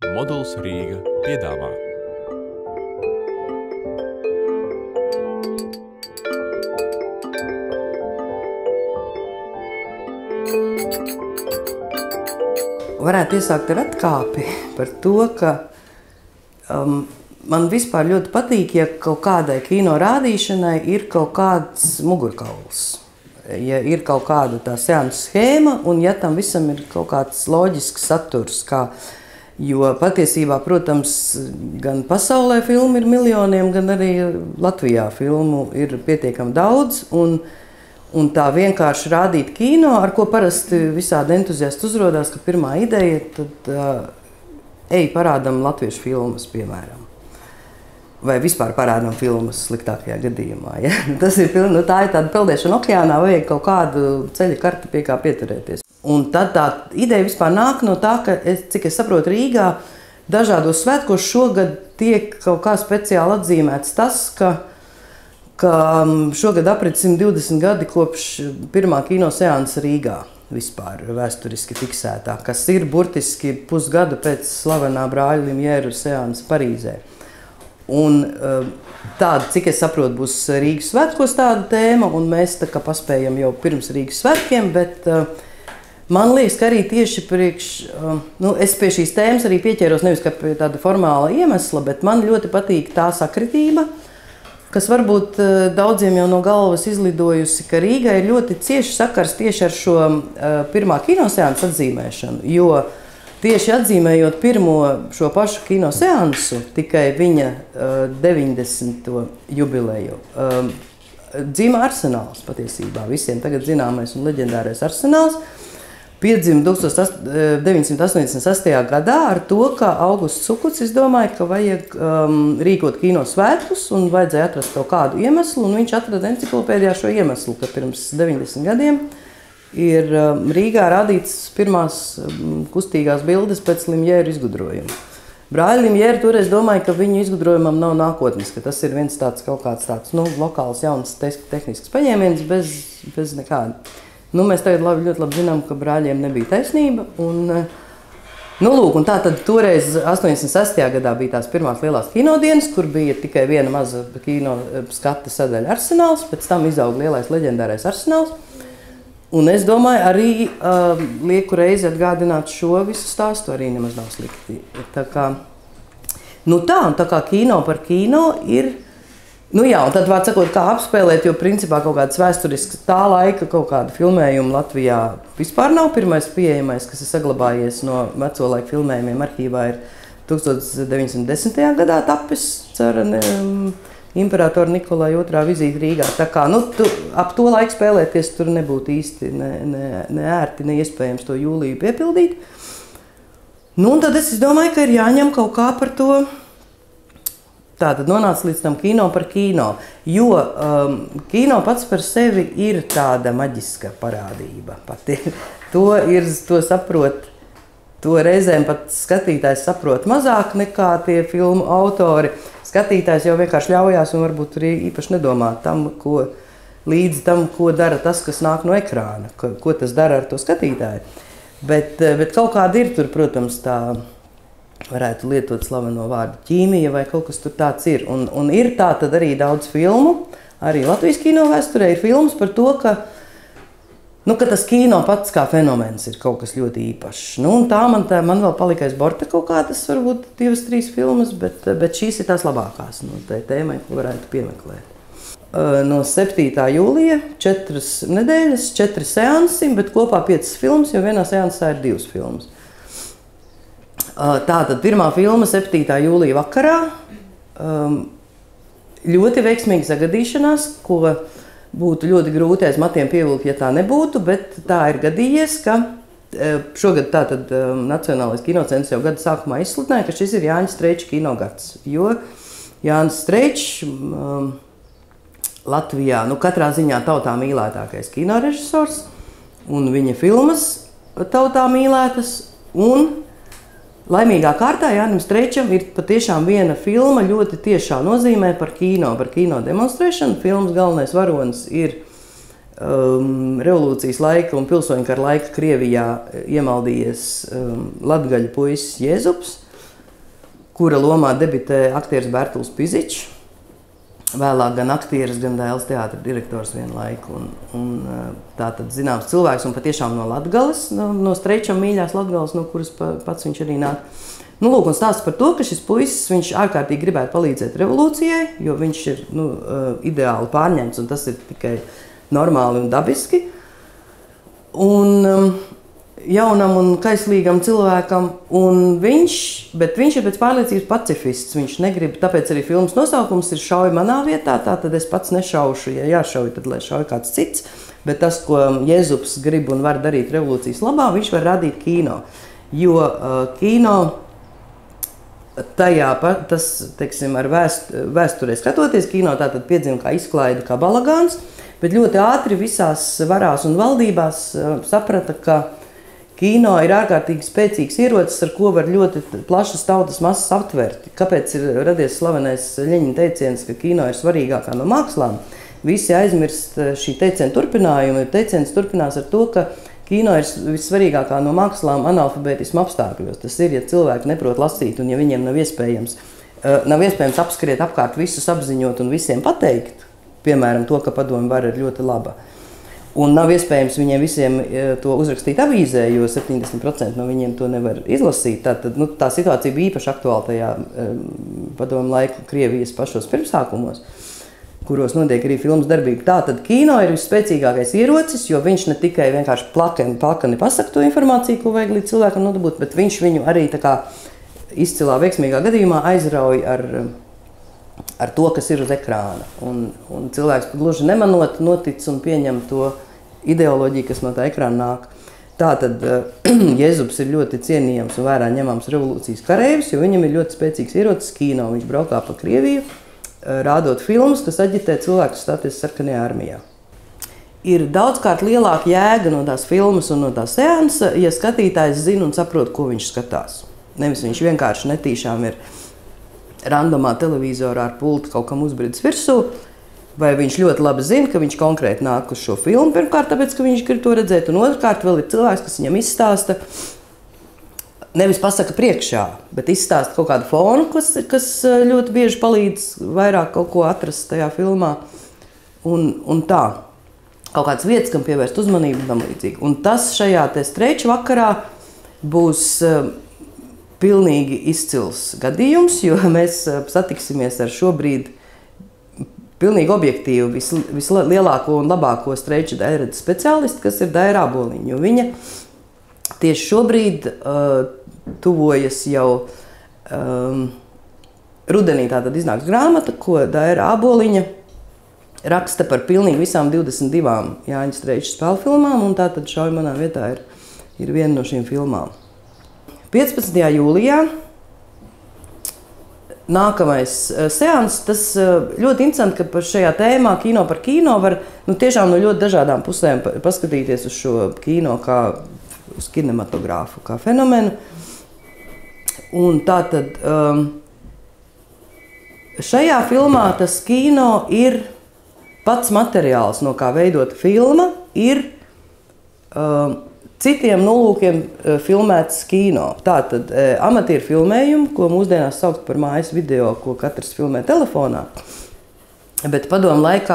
Moduls Rīga piedāvā. Varētu iesākt ar atkāpi par to, ka man vispār ļoti patīk, ja kaut kādai kino rādīšanai ir kaut kāds mugurkauls. Ja ir kaut kāda tā seansu schēma un ja tam visam ir kaut kāds loģisks saturs, jo patiesībā, protams, gan pasaulē filmu ir miljoniem, gan arī Latvijā filmu ir pietiekami daudz. Un tā vienkārši rādīt kino, ar ko parasti visādi entuziasti uzrodās, ka pirmā ideja, tad ej parādam latviešu filmas, piemēram. Vai vispār parādam filmas sliktākajā gadījumā. Ja? Tas ir pilni, tā ir tāda peldēšana okeānā, vajag kaut kādu ceļa karti, pie kā pieturēties. Un tad tā ideja vispār nāk no tā, ka, cik es saprotu, Rīgā dažādos svētkos šogad tiek kaut kā speciāli atzīmēts tas, ka šogad aprit 120 gadi kopš pirmā kino seansa Rīgā vispār vēsturiski fiksētā, kas ir burtiski pusgadu pēc slavenā brāļa Limjēra seansa Parīzē. Un tāda, cik es saprotu, būs Rīgas svētkos tāda tēma, un mēs tā kā paspējam jau pirms Rīgas svētkiem, bet man liekas, ka arī tieši es pie šīs tēmas arī pieķēros nevis kā pie tāda formāla iemesla, bet man ļoti patīk tā sakritība, kas varbūt daudziem jau no galvas izlidojusi, ka Rīgai ir ļoti cieši sakars tieši ar šo pirmā kinoseansu atzīmēšanu, jo tieši atzīmējot pirmo šo pašu kinoseansu, tikai viņa 90. jubileju, dzima Arsenāls patiesībā, visiem tagad zināmais un leģendārais Arsenāls, piedzima 1988. gadā ar to, ka Augusts Cukuts izdomāja, ka vajag rīkot kino svētkus un vajadzēja atrast kaut kādu iemeslu, un viņš atrada enciklopēdijā šo iemeslu, ka pirms 90 gadiem ir Rīgā rādīts pirmās kustīgās bildes pēc Limjēra izgudrojuma. Brāļi Limjēri toreiz domāja, ka viņu izgudrojumam nav nākotnes, ka tas ir viens kaut kāds tāds lokāls jauns tehnisks paņēmiens bez nekāda. Mēs tagad ļoti labi zinām, ka brāļiem nebija taisnība. Un tā tad toreiz 86. gadā bija tās pirmās lielās kinodienas, kur bija tikai viena maza kino skata sadaļa Arsenāls, pēc tam izauga lielais leģendārais Arsenāls. Un es domāju, arī lieku reizi atgādināt šo visu stāstu arī nemaz nav slikti. Tā kā kino par kino ir. Un tad, vārds sakot, kā apspēlēt, jo principā kaut kāds vēsturisks tā laika kaut kāda filmējuma Latvijā vispār nav. Pirmais pieejamais, kas ir saglabājies no veco laiku filmējumiem arhīvā, ir 1910. gadā tapis ar imperatora Nikolai II vizīti Rīgā. Tā kā, ap to laiku spēlēties tur nebūtu īsti ne ērti, ne iespējams to jūliju piepildīt. Un tad es domāju, ka ir jāņem kaut kā par to. Tātad nonāca līdz tam kino par kino, jo kino pats par sevi ir tāda maģiska parādība. To saprot, to reizēm pat skatītājs saprot mazāk nekā tie filmu autori. Skatītājs jau vienkārši ļaujās un varbūt arī īpaši nedomā līdz tam, ko dara tas, kas nāk no ekrāna, ko tas dara ar to skatītāju. Bet kaut kāda ir tur, protams, tā varētu lietot slaveno vārdu ķīmija vai kaut kas tur tāds ir. Un ir tā tad arī daudz filmu, arī Latvijas kino vēsturē ir filmas par to, ka tas kino pats kā fenomens ir kaut kas ļoti īpašs. Un tā man vēl palika aiz borta kaut kādas, varbūt 2-3 filmas, bet šīs ir tās labākās no tai tēmai, ko varētu piemeklēt. No 7. jūlija 4 nedēļas, 4 seansi, bet kopā 5 filmas, jo vienā seansā ir 2 filmas. Tātad pirmā filma 7. jūlija vakarā, ļoti veiksmīga sagadīšanās, ko būtu ļoti grūti aiz matiem pievilkt, ja tā nebūtu, bet tā ir gadījies, ka šogad tātad Nacionālais kinocentrs jau gada sākumā izsludināja, ka šis ir Jāņa Streiča kinogads, jo Jānis Streičs Latvijā, katrā ziņā tautā mīlētākais kinorežisors, un viņa filmas tautā mīlētas, un laimīgā kārtā Jānim Streičam ir patiešām viena filma ļoti tiešā nozīmē par kino demonstrēšanu. Filmas galvenais varonis ir revolūcijas laika un pilsoņkara laika Krievijā iemaldījies latgaļu puisis Jēzups. kura lomā debitē aktieris Bertuls Pizičs. Vēlāk gan aktieris, gan Dēls teātra direktors vienlaiku. Tā tad zināms cilvēks un patiešām no Latgales, no Streičam mīļās Latgales, no kuras pats viņš arī nāk. Nu, lūk, un stāsts par to, ka šis puisis, viņš ārkārtīgi gribētu palīdzēt revolūcijai, jo viņš ir ideāli pārņemts un tas ir tikai normāli un dabiski. Un jaunam un kaislīgam cilvēkam, bet viņš ir pēc pārliecības pacifists. Viņš negrib, tāpēc arī filmas nosaukums ir Šauj manā vietā, tātad es pats nešaušu, ja jāšauj, tad lai šauj kāds cits. Bet tas, ko Jēzups grib un var darīt revolūcijas labā, viņš var radīt kino. Jo kino tajā, tas, teiksim, ar vēsturē skatoties, kino tātad piedzima kā izklaide, kā balagāns, bet ļoti ātri visās varās un valdībās saprata, ka kino ir ārkārtīgi spēcīgs ierocis, ar ko var ļoti plašas tautas masas aptvert. Kāpēc ir radies slavenais Ļeņina teiciens, ka kino ir svarīgākā no mākslām? Visi aizmirst šī teiciena turpinājumu, jo teiciens turpinās ar to, ka kino ir vissvarīgākā no mākslām analfabētisma apstākļos. Tas ir, ja cilvēki neprot lasīt un ja viņiem nav iespējams apskriet apkārt visus, apziņot un visiem pateikt, piemēram, to, ka padomju vara ir ļoti laba. Un nav iespējams viņiem visiem to uzrakstīt avīzē, jo 70% no viņiem to nevar izlasīt. Tātad, tā situācija bija īpaši aktuāla tajā padomu laiku Krievijas pašos pirmsākumos, kuros notiek arī filmas darbība. Tātad kino ir visspēcīgākais ierocis, jo viņš ne tikai vienkārši plakani pasaka to informāciju, ko vajag līdz cilvēkam nodabūt, bet viņš viņu arī tā kā izcilā veiksmīgā gadījumā aizrauj ar to, kas ir uz ekrāna. Un cilvēks gluži nemanot notic un pieņem to ideoloģiju, kas no tā ekrāna nāk. Tātad Jēzups ir ļoti cienījams un vērā ņemams revolūcijas kareivis, jo viņam ir ļoti spēcīgs ierocis kino. Viņš braukā pa Krieviju, rādot filmas, kas aģitē cilvēkus stāties sarkanajā armijā. Ir daudzkārt lielāka jēga no tās filmas un no tā seansa, ja skatītājs zina un saprot, ko viņš skatās. Nevis viņš vienkārši netīšām ir randomā televizorā ar pulti kaut kam uzbridis virsū, vai viņš ļoti labi zina, ka viņš konkrēti nāk uz šo filmu, pirmkārt, tāpēc, ka viņš grib to redzēt, un otrkārt vēl ir cilvēks, kas viņam izstāsta, nevis pasaka priekšā, bet izstāsta kaut kādu fonu, kas ļoti bieži palīdz vairāk kaut ko atrast tajā filmā, un tā. Kaut kāds vietas, kam pievērst uzmanību un tam līdzīgi. Un tas šajā te Streiča vakarā būs pilnīgi izcils gadījums, jo mēs satiksimies ar šobrīd pilnīgi objektīvu vislielāko un labāko Streiča daļradas speciālistu, kas ir Daira Āboliņa. Jo viņa tieši šobrīd tuvojas jau rudenī tātad iznāks grāmata, ko Daira Āboliņa raksta par pilnīgi visām 22 Jāņa Streiča spēļu filmām, un tātad Šauj manā vietā ir viena no šīm filmām. 15. jūlijā nākamais seans, tas ļoti interesanti, ka par šajā tēmā kino par kino var tiešām no ļoti dažādām pusēm paskatīties uz šo kino kā uz kinematogrāfu, kā fenomenu. Un tātad šajā filmā tas kino ir pats materiāls, no kā veidota filma, ir citiem nolūkiem filmēts kino. Tātad amatieru filmējumu, ko mūsdienās saukt par mājas video, ko katrs filmē telefonā. Bet padomu laikā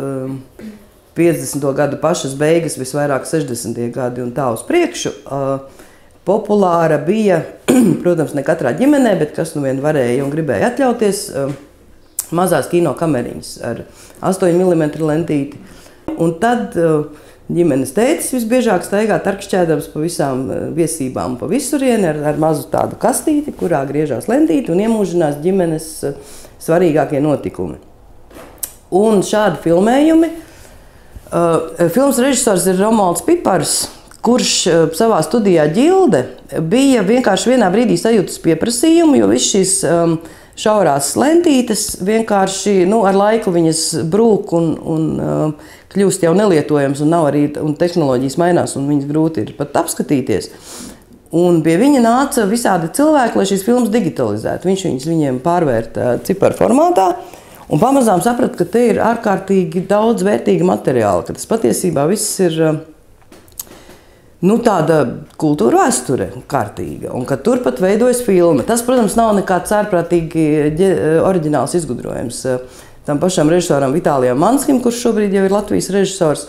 50. gadu pašas beigas, visvairāk 60. gadi un tā uz priekšu, populāra bija, protams, ne katrā ģimenē, bet kas nu vien varēja un gribēja atļauties, mazās kino kameriņas ar 8 mm lentīti. Un tad ģimenes tētis visbiežāk staigā tarkšķēdams pa visām viesībām pa visurieni ar mazu tādu kastīti, kurā griežās lentīti un iemūžinās ģimenes svarīgākie notikumi. Un šādi filmējumi. Filmas režisors ir Romualds Pipars, kurš savā studijā Ģilde bija vienkārši vienā brīdī sajūtas pieprasījumu, jo viss šīs šaurās lentītes vienkārši ar laiku viņas brūk un kļūst jau nelietojams un nav arī, un tehnoloģijas mainās un viņas grūti ir pat apskatīties. Un pie viņa nāca visādi cilvēki, lai šīs filmas digitalizētu. Viņš viņiem pārvērta ciparu formātā un pamazām saprata, ka te ir ārkārtīgi daudz vērtīga materiāla, ka tas patiesībā viss ir tāda kultūra vēsture kārtīga, un ka tur pat veidojas filma. Tas, protams, nav nekāds ārprātīgi oriģināls izgudrojums. Tam pašam režisoram Vitālijam Manskim, kurš šobrīd jau ir Latvijas režisors,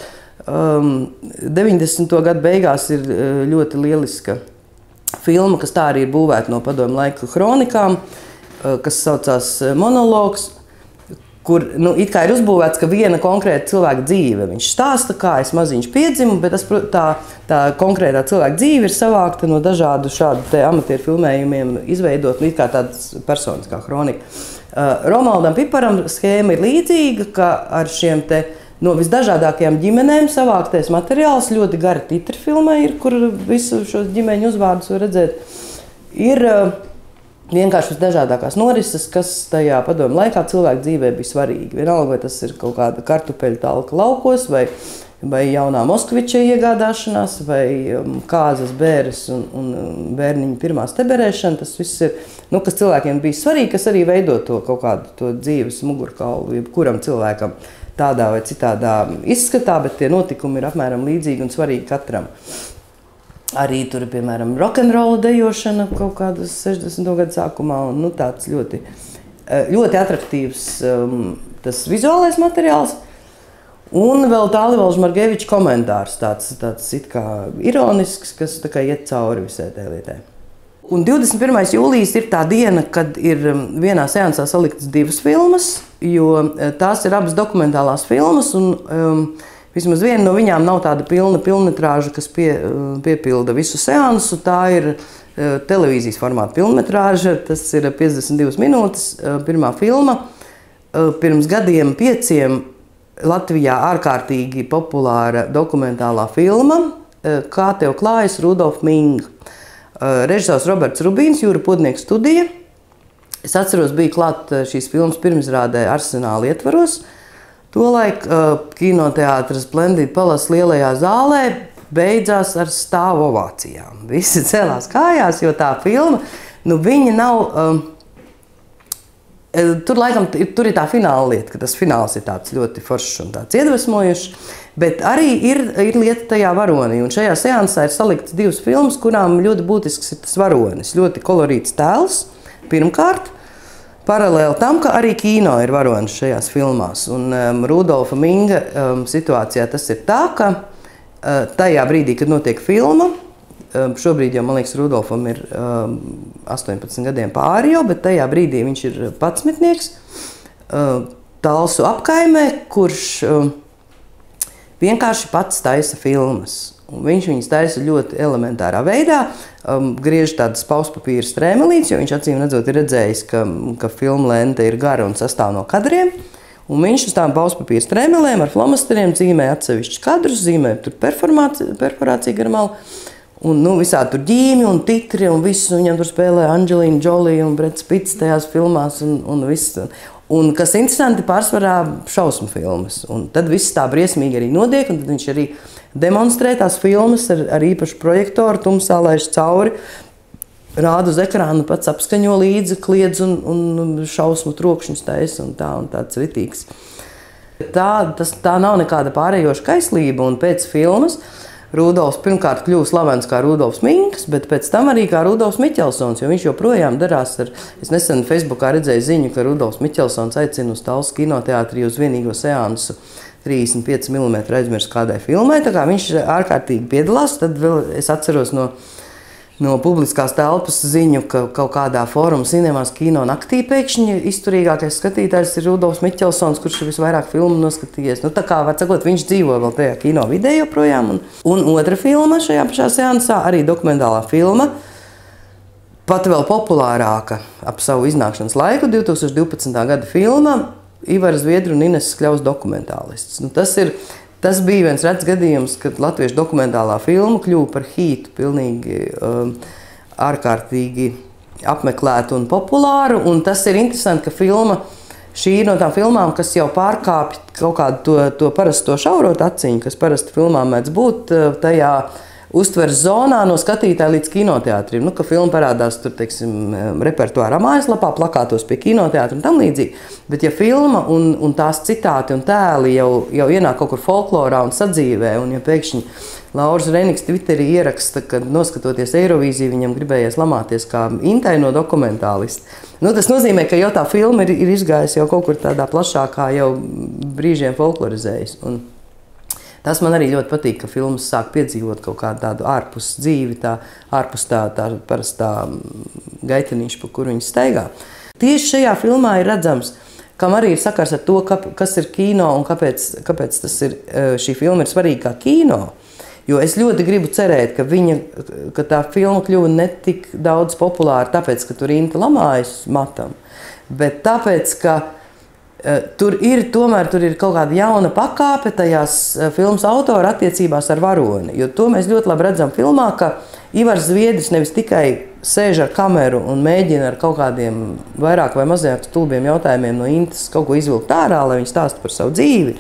90. gadu beigās ir ļoti lieliska filma, kas tā arī ir būvēta no padomju laika kronikām, kas saucās Monologs, kur it kā ir uzbūvēts, ka viena konkrēta cilvēka dzīve. Viņš stāsta, kā es maziņš piedzimu, bet tā konkrētā cilvēka dzīve ir savākta no dažādu šādu amatieru filmējumiem, izveidot it kā tādas personiskā kronika. Romualdam Piparam schēma ir līdzīga, ka ar šiem no visdažādākajām ģimenēm savāktais materiāls, ļoti gara titri filmē ir, kur visu šos ģimeņu uzvārdus var redzēt, ir vienkārši visdažādākās norises, kas tajā padomju laikā cilvēku dzīvē bija svarīgi. Vienalga, vai tas ir kaut kāda kartupeļu talka laukos, vai jaunā Moskviča iegādāšanās, vai kāzas, bēres un bērniņu pirmā steberēšana. Tas viss ir, kas cilvēkiem bija svarīgi, kas arī veido to kaut kādu to dzīves mugurkaulu, jebkuram cilvēkam tādā vai citādā izskatā, bet tie notikumi ir apmēram līdzīgi un svarīgi katram. Arī tur, piemēram, rokenrola dejošana kaut kādas 60. gadu sākumā, un tāds ļoti, ļoti atraktīvs tas vizuālais materiāls. Un vēl Tālivalža Margeviča komentārs, tāds it kā ironisks, kas tā kā iet cauri visai tai lietai. Un 21. jūlijas ir tā diena, kad ir vienā seansā saliktas 2 filmas, jo tās ir abas dokumentālās filmas, un vismaz viena no viņām nav tāda pilnmetrāža, kas piepilda visu seansu. Tā ir televīzijas formāta pilnmetrāža, tas ir 52 minūtes, pirmā filma. Pirms gadiem 5 Latvijā ārkārtīgi populāra dokumentālā filma Kā tev klājas, Rudolf Minga. Režisors Roberts Rubīns, Jūra Podnieka studija. Es atceros, bija klāt šīs filmas pirmizrādē Arsenāla ietvaros. Tolaik kinoteātris Splendid Palace lielajā zālē beidzās ar stāvu ovācijām. Visi celās kājās, jo tā filma, viņa nav... Tur ir tā fināla lieta, ka tas fināls ir tāds ļoti foršs un tāds iedvesmojušs, bet arī ir lieta tajā varonī. Un šajā seansā ir saliktas 2 filmas, kurām ļoti būtisks ir tas varonis. Ļoti kolorīts tēls, pirmkārt. Paralēli tam, ka arī kino ir varonis šajās filmās. Un Rudolfa Minga situācijā tas ir tā, ka tajā brīdī, kad notiek filma, šobrīd jau, man liekas, Rudolfam ir 18 gadiem pāri jau, bet tajā brīdī viņš ir 11-nieks, Talsu apkaimē, kurš vienkārši pats taisa filmas. Un viņš viņas taisa ļoti elementārā veidā, griež tādas pauspapīra strēmelītes, jo viņš acīm redzot ir redzējis, ka filma lente ir gara un sastāv no kadriem. Un viņš uz tām pauspapīra strēmelēm ar flomasteriem zīmē atsevišķus kadrus, zīmē tur perforāciju gar malu. Un visādi tur ģīmi un titri un viss, un viņam tur spēlē Angelina Jolie un Breds Pitts tajās filmās un viss. Un kas interesanti, pārsvarā šausmu filmas. Un tad viss tā briesmīgi arī notiek, un tad viņš arī demonstrē tās filmas ar īpašu projektoru, tumsā laiž cauri, rāda uz ekrānu, pats apskaņo līdzi, kliedz un šausmu trokšņus taisa un tāds ritīgs. Tā nav nekāda pārējoša kaislība, un pēc filmas Rudolfs pirmkārt kļuva slavens kā Rudolfs Minks, bet pēc tam arī kā Rudolfs Miķelsons, jo viņš joprojām darās es nesen Facebookā redzēju ziņu, ka Rudolfs Miķelsons aicina uz Talsu kinoteātrī uz vienīgo seansu 35 mm aizmirst kādai filmai, tā kā viņš ārkārtīgi piedalās. Tad vēl es atceros no publiskās telpas ziņu, ka kaut kādā fóruma cinemās kino naktī pēkšņi izturīgākais skatītājs ir Rudolfs Miķelsons, kurš ir visvairāk filmu noskatījies. Tā kā, var sakot, viņš dzīvo vēl tajā kino vidē joprojām. Un otra filma šajā pašā seansā, arī dokumentālā filma, pat vēl populārāka ap savu iznākšanas laiku, 2012. gada filma, Ivara Zviedru un Ines Skļavs dokumentālists. Tas bija viens rets gadījums, kad latviešu dokumentālā filma kļuva par hītu, pilnīgi ārkārtīgi apmeklētu un populāru. Un tas ir interesanti, ka šī ir no tām filmām, kas jau pārkāpj kaut kādu to parasto šaurot aciņu, kas parasti filmām mēdz būt tajā uztveres zonā no skatītāja līdz kinoteātrim. Nu, ka filma parādās tur, teiksim, repertuārā mājaslapā, plakātos pie kinoteātra un tam līdzīgi. Bet ja filma un tās citāti un tēli jau ienāk kaut kur folklorā un sadzīvē, un ja pēkšņi Lauris Reiniks Twitterī ieraksta, ka noskatoties Eirovīziju, viņam gribējies lamāties kā Intai no dokumentālista. Nu, tas nozīmē, ka jau tā filma ir izgājusi jau kaut kur tādā plašākā, jau brīžiem folklorizējas. Un tas man arī ļoti patīk, ka filmas sāk piedzīvot kaut kādu tādu ārpus dzīvi, ārpus tā parastā gaitenīša, pa kuru viņi staigā. Tieši šajā filmā ir redzams, kam arī ir sakars ar to, kas ir kino un kāpēc šī filma ir svarīga kā kino. Jo es ļoti gribu cerēt, ka tā filma kļuva ne tik daudz populāra tāpēc, ka tur Inta lamājas matam, bet tāpēc, ka tur ir kaut kāda jauna pakāpe tajās filmas autora attiecībās ar varoni. Jo to mēs ļoti labi redzam filmā, ka Ivars Zviedris nevis tikai sēž ar kameru un mēģina ar kaut kādiem vairāk vai mazāk stulbiem jautājumiem no Intas kaut ko izvilkt ārā, lai viņi stāsta par savu dzīvi,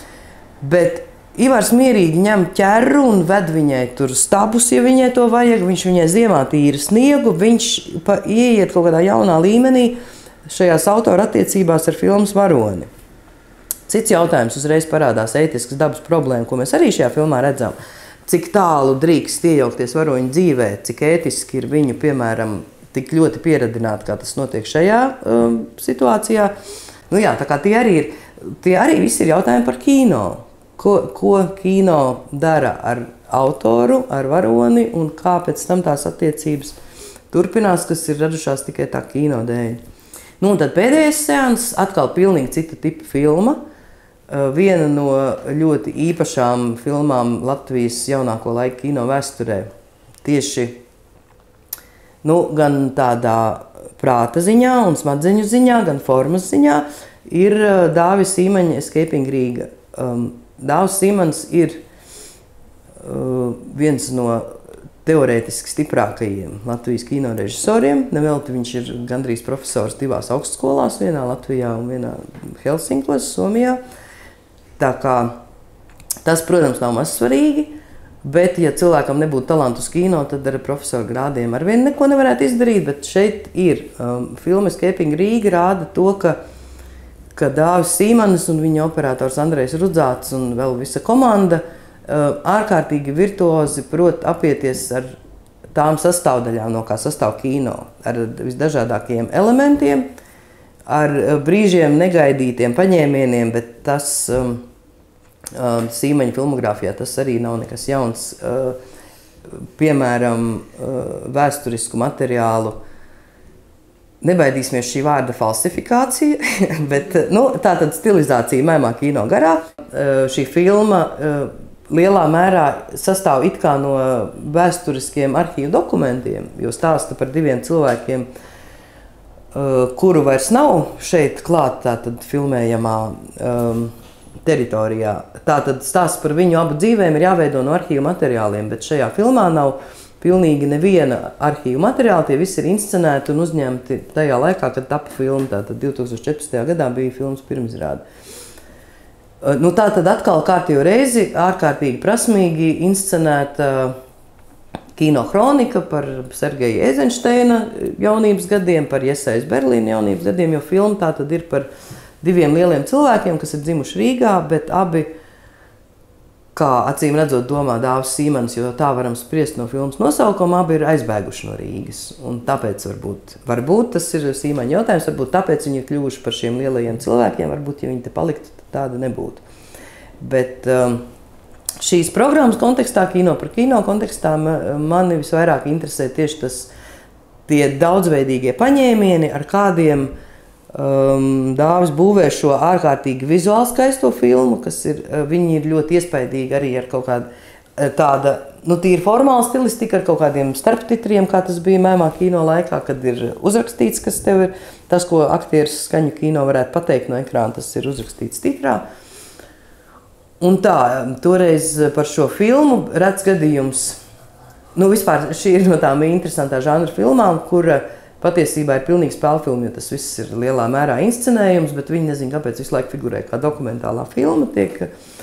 bet Ivars mierīgi ņem ķerru un ved viņai tur stabus, ja viņai to vajag, viņš viņai ziemā tīra sniegu, viņš ieiet kaut kādā jaunā līmenī šajās autora attiecībās ar filmas varoni. Cits jautājums uzreiz parādās ētiskas dabas problēma, ko mēs arī šajā filmā redzam. Cik tālu drīkst iejaukties varoņu dzīvē, cik ētiski ir viņu, piemēram, tik ļoti pieradināt, kā tas notiek šajā situācijā. Nu jā, tā kā tie arī visi ir jautājumi par kino. Ko kino dara ar autoru, ar varoni un kā pēc tam tās attiecības turpinās, kas ir radušās tikai tā kino dēļ. Nu, un tad pēdējais seans atkal pilnīgi cita tipa filma. Viena no ļoti īpašām filmām Latvijas jaunāko laiku kino vēsturē. Tieši gan tādā prāta ziņā un smadzeņu ziņā, gan formas ziņā ir Dāvis Sīmaņa Escaping Rīga. Dāvis Sīmaņs ir viens no teorētiski stiprākajiem Latvijas kino režisoriem. Nevelti viņš ir gandrīz profesors 2 augstskolās, vienā Latvijā un vienā Helsinkos, Somijā. Tā kā tas, protams, nav maz svarīgi, bet ja cilvēkam nebūtu talantu uz kino, tad ar profesoru grādiem arvien neko nevarētu izdarīt, bet šeit ir. Filma Escaping Rīga rāda to, ka Dāvis Sīmanis un viņa operators Andrejs Rudzāts un vēl visa komanda ārkārtīgi virtuozi prot apieties ar tām sastāvdaļām, no kā sastāv kino, ar visdažādākajiem elementiem, ar brīžiem negaidītiem paņēmieniem, bet tas Sīmaņa filmogrāfijā tas arī nav nekas jauns. Piemēram, vēsturisku materiālu. Nebaidīsimies šī vārda falsifikācija, bet tā tad stilizācija mēmā kino garā. Šī filma lielā mērā sastāv it kā no vēsturiskiem arhīvu dokumentiem, jo stāsta par 2 cilvēkiem, kuru vairs nav šeit klāt tātad filmējamā teritorijā. Tātad stāsts par viņu abu dzīvēm ir jāveido no arhīvu materiāliem, bet šajā filmā nav pilnīgi neviena arhīvu materiāla, tie visi ir inscenēti un uzņemti tajā laikā, kad tapa filma. Tātad 2014. gadā bija filmas pirmizrāde. Tā tad atkal kārtējo reizi ārkārtīgi prasmīgi inscenēta kino kronika par Sergeja Eizenšteina jaunības gadiem, par Jesejas Berlīna jaunības gadiem, jo filma tā tad ir par 2 lieliem cilvēkiem, kas ir dzimuši Rīgā, bet abi, kā acīm redzot, domā Dāvis Sīmanis, jo tā varam spriest no filmas nosaukuma, abi ir aizbēguši no Rīgas. Un tāpēc varbūt tas ir Sīmaņa jautājums, varbūt tāpēc viņi ir kļuvuši par šiem lielajiem cilvēkiem, varbūt, ja viņi te paliktu, tāda nebūtu. Bet šīs programmas kontekstā, kino par kino kontekstā, mani visvairāk interesē tieši tie daudzveidīgie paņēmieni, ar kādiem Dāvis būvē šo ārkārtīgi vizuāli skaisto filmu, viņi ir ļoti iespaidīgi arī ar kaut kādu tāda, tīri formāla stilistika, ar kaut kādiem starptitriem, kā tas bija mēmā kino laikā, kad ir uzrakstīts, kas tev ir, tas, ko aktieris skaņu kino varētu pateikt no ekrāna, tas ir uzrakstīts titrā. Un tā, toreiz par šo filmu rets gadījums, vispār šī ir no tām interesantā žanra filmām, kura patiesībā ir pilnīgi spēlfilma, jo tas viss ir lielā mērā inscenējums, bet viņi nezin, kāpēc visu laiku figurē kā dokumentālā filma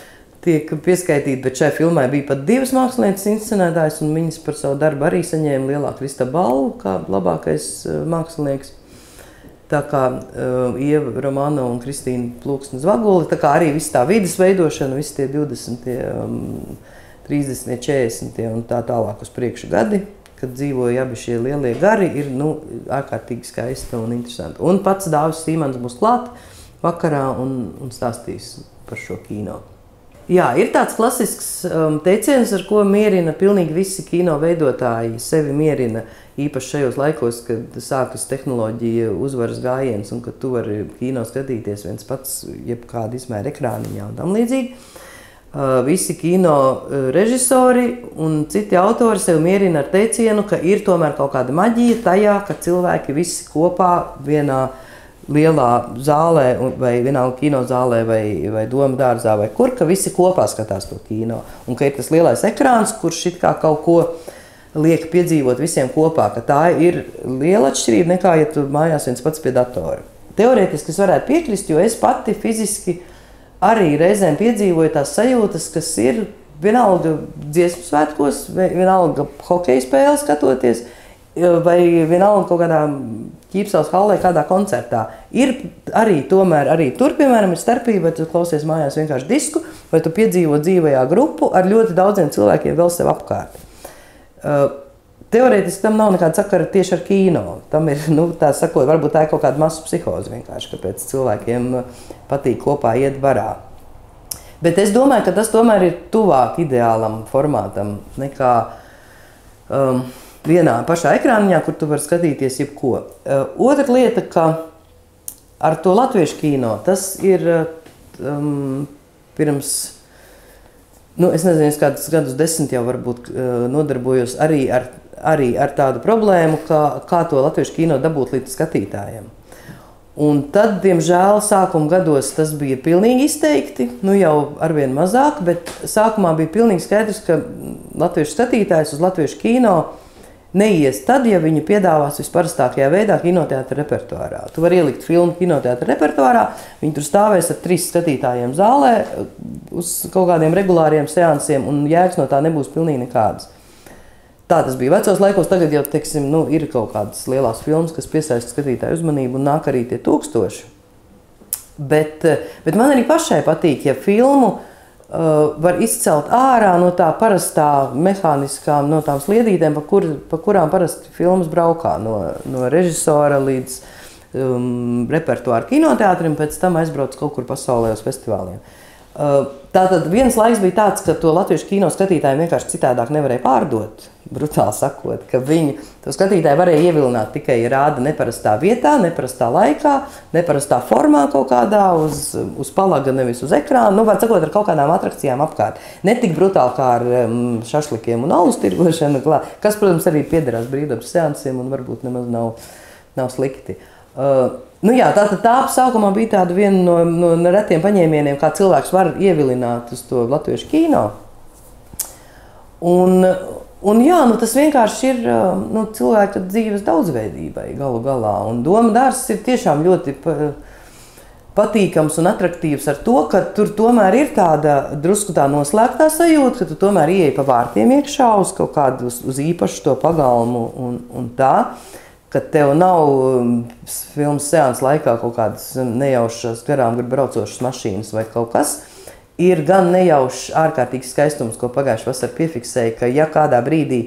tiek pieskaitīti, bet šai filmai bija pat 2 mākslinieces inscenētājs, un viņas par savu darbu arī saņēma lielā Krista balvu, kā labākais mākslinieks. Tā kā Ieva Romano un Kristīna Plūksne Zvaguli, tā kā arī viss tā vides veidošana, visi tie 20, 30, 40 un tā tālāk uz priekšu gadi, kad dzīvoja abi šie lielie gari, ir ārkārtīgi skaista un interesanti. Un pats Dāvis Sīmans būs klāt vakarā un stāstīs par šo kino. Jā, ir tāds klasisks teiciens, ar ko mierina pilnīgi visi kino veidotāji, sevi mierina īpaši šajos laikos, kad sākas tehnoloģija uzvaras gājiens un kad tu vari kino skatīties viens pats jebkāda izmēra ekrāniņā un tam līdzīgi. Visi kino režisori un citi autori sev mierina ar teicienu, ka ir tomēr kaut kāda maģija tajā, ka cilvēki visi kopā vienā lielā zālē vai vienalga kinozālē vai Doma dārzā vai kur, ka visi kopā skatās to kino. Un ka ir tas lielais ekrāns, kurš it kā kaut ko liek piedzīvot visiem kopā, ka tā ir liela atšķirība nekā, ja tu mājās viens pats pie datora. Teorētiski es varētu piekrist, jo es pati fiziski arī reizēm piedzīvoju tās sajūtas, kas ir vienalga dziesmu svētkos, vienalga hokeja spēles skatoties, vai vienalga kaut kādā Ķīpsels hallē, kādā koncertā. Ir arī tomēr, arī tur, piemēram, ir starpība, vai tu klausies mājās vienkārši disku, vai tu piedzīvo dzīvajā grupu ar ļoti daudziem cilvēkiem vēl sev apkārt. Teorētiski tam nav nekāda sakara tieši ar kino. Tam ir, tā sakot, varbūt tā ir kaut kāda masu psihoze vienkārši, kāpēc cilvēkiem patīk kopā iet barā. Bet es domāju, ka tas tomēr ir tuvāk ideālam formātam nekā vienā pašā ekrāniņā, kur tu vari skatīties jebko. Otra lieta, ka ar to latviešu kino, tas ir pirms, es nezinu, es kādus gadus 10 jau varbūt nodarbojos arī ar tādu problēmu, kā to latviešu kino dabūt līdz skatītājiem. Un tad, diemžēl, sākuma gados tas bija pilnīgi izteikti, jau arvien mazāk, bet sākumā bija pilnīgi skaidrs, ka latviešu skatītājs uz latviešu kino neies tad, ja viņi piedāvās visparastākajā veidā kinoteātra repertuārā. Tu vari ielikt filmu kinoteātra repertuārā, viņi tur stāvēs ar 3 skatītājiem zālē uz kaut kādiem regulāriem seansiem, un jēgas no tā nebūs pilnīgi nekādas. Tā tas bija vecos laikos, tagad jau, teiksim, ir kaut kādas lielās filmas, kas piesaista skatītāju uzmanību, un nāk arī tie 1000. Bet man arī pašai patīk, ja filmu var izcelt ārā no tā parastā mehāniskām, no tām sliedītēm, pa kurām parasti filmas braukā, no režisora līdz repertuāra kinoteātrim, pēc tam aizbrauc kaut kur pasaulē uz festivāliem. Tātad viens laiks bija tāds, ka to latviešu kino skatītājiem vienkārši citādāk nevarēja pārdot, brutāli sakot, ka viņi to skatītāju varēja ievilināt tikai, ja rāda neparastā vietā, neparastā laikā, neparastā formā kaut kādā uz palaga, nevis uz ekrāna, var sakot, ar kaut kādām atrakcijām apkārt. Ne tik brutāli kā ar šašlikiem un alus tirgošanu, kas, protams, arī piederās brīvdabas seansiem un varbūt nemaz nav slikti. Tā sākumā bija tāda viena no retiem paņēmieniem, kā cilvēks var ievilināt uz to latviešu kino. Un tas vienkārši ir cilvēka dzīves daudzveidībai galu galā. Un Doma dārzs ir tiešām ļoti patīkams un atraktīvs ar to, ka tur tomēr ir tāda drusku tā noslēgtā sajūta, ka tu tomēr ieej pa vārtiem iekšā uz kaut kādu uz īpašu to pagalmu un tā. Ka tev nav filmas seansa laikā kaut kādas nejaušas garām braucošas mašīnas vai kaut kas. Ir gan nejaušs ārkārtīgs skaistums, ko pagājušajā vasarā piefiksēja, ka ja kādā brīdī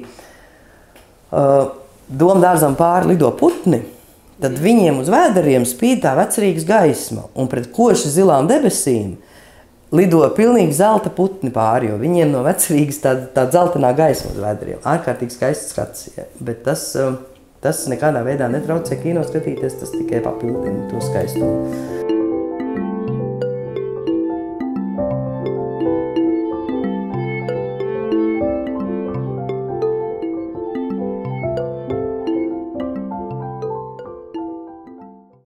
Doma dārzam pāri lido putni, tad viņiem uz vēderiem spīd tā Vecrīgas gaisma, un pret koši zilām debesīm lido pilnīgi zelta putni pāri, jo viņiem no Vecrīgas tā zeltainā gaisma uz vēderiem. Ārkārtīgi skaists skats, bet tas nekādā veidā netraucē kino skatīties, tas tikai papildina to skaistumu.